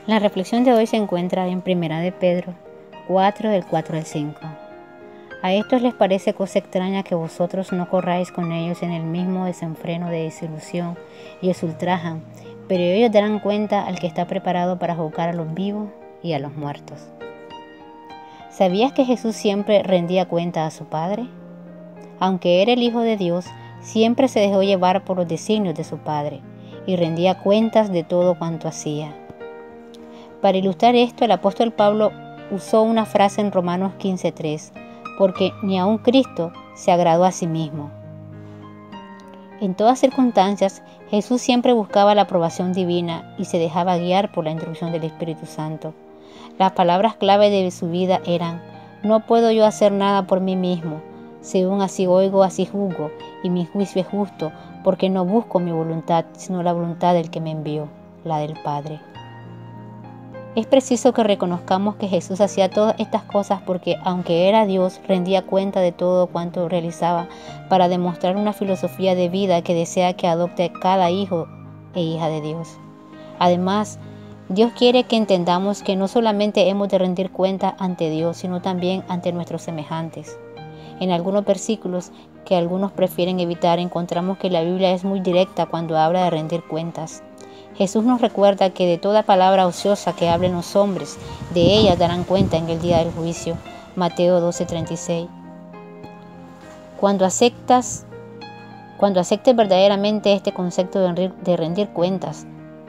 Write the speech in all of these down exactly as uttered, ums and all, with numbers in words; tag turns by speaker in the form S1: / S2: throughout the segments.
S1: La reflexión de hoy se encuentra en Primera de Pedro cuatro, del cuatro al cinco. A estos les parece cosa extraña que vosotros no corráis con ellos en el mismo desenfreno de desilusión y os ultrajan, pero ellos darán cuenta al que está preparado para juzgar a los vivos y a los muertos. ¿Sabías que Jesús siempre rendía cuenta a su Padre? Aunque era el Hijo de Dios, siempre se dejó llevar por los designios de su Padre y rendía cuentas de todo cuanto hacía. Para ilustrar esto, el apóstol Pablo usó una frase en Romanos quince tres, porque ni aun Cristo se agradó a sí mismo. En todas circunstancias, Jesús siempre buscaba la aprobación divina y se dejaba guiar por la instrucción del Espíritu Santo. Las palabras clave de su vida eran: no puedo yo hacer nada por mí mismo, según así oigo, así juzgo, y mi juicio es justo, porque no busco mi voluntad, sino la voluntad del que me envió, la del Padre. Es preciso que reconozcamos que Jesús hacía todas estas cosas porque, aunque era Dios, rendía cuenta de todo cuanto realizaba para demostrar una filosofía de vida que desea que adopte cada hijo e hija de Dios. Además, Dios quiere que entendamos que no solamente hemos de rendir cuenta ante Dios, sino también ante nuestros semejantes. En algunos versículos que algunos prefieren evitar, encontramos que la Biblia es muy directa cuando habla de rendir cuentas. Jesús nos recuerda que de toda palabra ociosa que hablen los hombres, de ellas darán cuenta en el día del juicio. Mateo doce treinta y seis. Cuando aceptas, cuando aceptes verdaderamente este concepto de rendir, de rendir cuentas,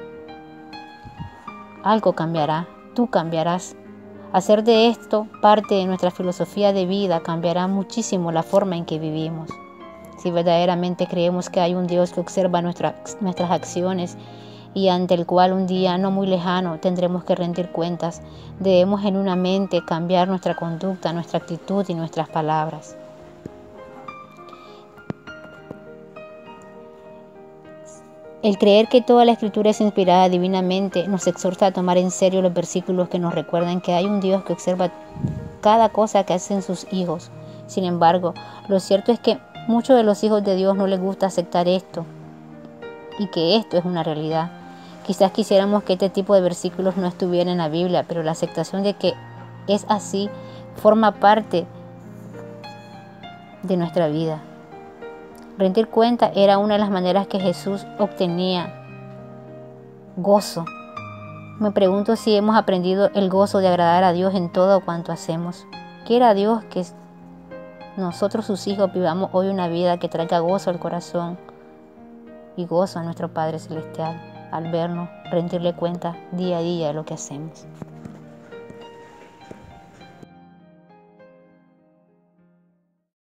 S1: algo cambiará, tú cambiarás. Hacer de esto parte de nuestra filosofía de vida cambiará muchísimo la forma en que vivimos. Si verdaderamente creemos que hay un Dios que observa nuestra, nuestras acciones y ante el cual un día no muy lejano tendremos que rendir cuentas, debemos genuinamente cambiar nuestra conducta, nuestra actitud y nuestras palabras. El creer que toda la Escritura es inspirada divinamente nos exhorta a tomar en serio los versículos que nos recuerdan que hay un Dios que observa cada cosa que hacen sus hijos. Sin embargo, lo cierto es que muchos de los hijos de Dios no les gusta aceptar esto y que esto es una realidad. Quizás quisiéramos que este tipo de versículos no estuvieran en la Biblia, pero la aceptación de que es así forma parte de nuestra vida. Rendir cuenta era una de las maneras que Jesús obtenía gozo. Me pregunto si hemos aprendido el gozo de agradar a Dios en todo cuanto hacemos. Quiera Dios que nosotros, sus hijos, vivamos hoy una vida que traiga gozo al corazón y gozo a nuestro Padre Celestial al vernos rendirle cuenta día a día de lo que hacemos.